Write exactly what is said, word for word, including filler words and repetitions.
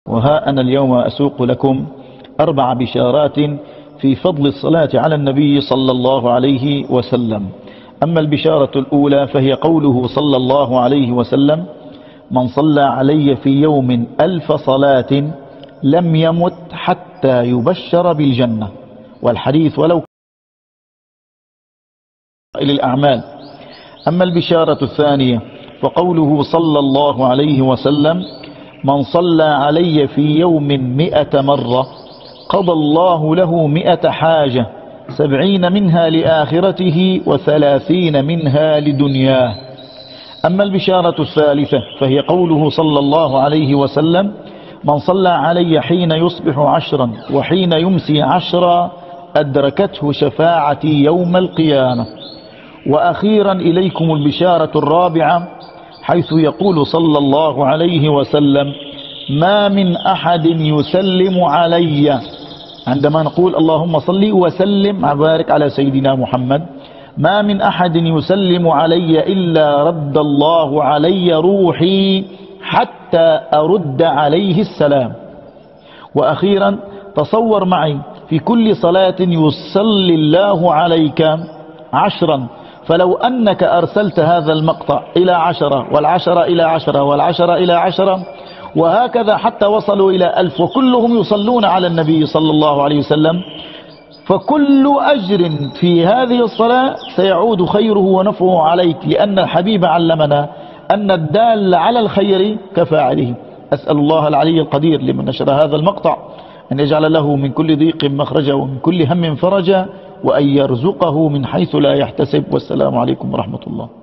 وها أنا اليوم أسوق لكم أربع بشارات في فضل الصلاة على النبي صلى الله عليه وسلم. أما البشارة الأولى فهي قوله صلى الله عليه وسلم: من صلى علي في يوم ألف صلاة لم يمت حتى يبشر بالجنة. والحديث ولو إلى الأعمال. أما البشارة الثانية فقوله صلى الله عليه وسلم: من صلى علي في يوم مئة مرة قضى الله له مئة حاجة، سبعين منها لآخرته وثلاثين منها لدنياه. أما البشارة الثالثة فهي قوله صلى الله عليه وسلم: من صلى علي حين يصبح عشرا وحين يمسي عشرا أدركته شفاعتي يوم القيامة. وأخيرا إليكم البشارة الرابعة، حيث يقول صلى الله عليه وسلم: ما من أحد يسلم علي، عندما نقول اللهم صل وسلم وبارك على سيدنا محمد، ما من أحد يسلم علي إلا رد الله علي روحي حتى أرد عليه السلام. وأخيرا تصور معي في كل صلاة يصلي الله عليك عشرا، فلو أنك أرسلت هذا المقطع إلى عشرة والعشرة إلى عشرة والعشرة إلى عشرة وهكذا حتى وصلوا إلى ألف، وكلهم يصلون على النبي صلى الله عليه وسلم، فكل أجر في هذه الصلاة سيعود خيره ونفعه عليك، لأن الحبيب علمنا أن الدال على الخير كفاعله. أسأل الله العلي القدير لمن نشر هذا المقطع أن يجعل له من كل ضيق مخرجا ومن كل هم فرجا، وأن يرزقه من حيث لا يحتسب. والسلام عليكم ورحمة الله.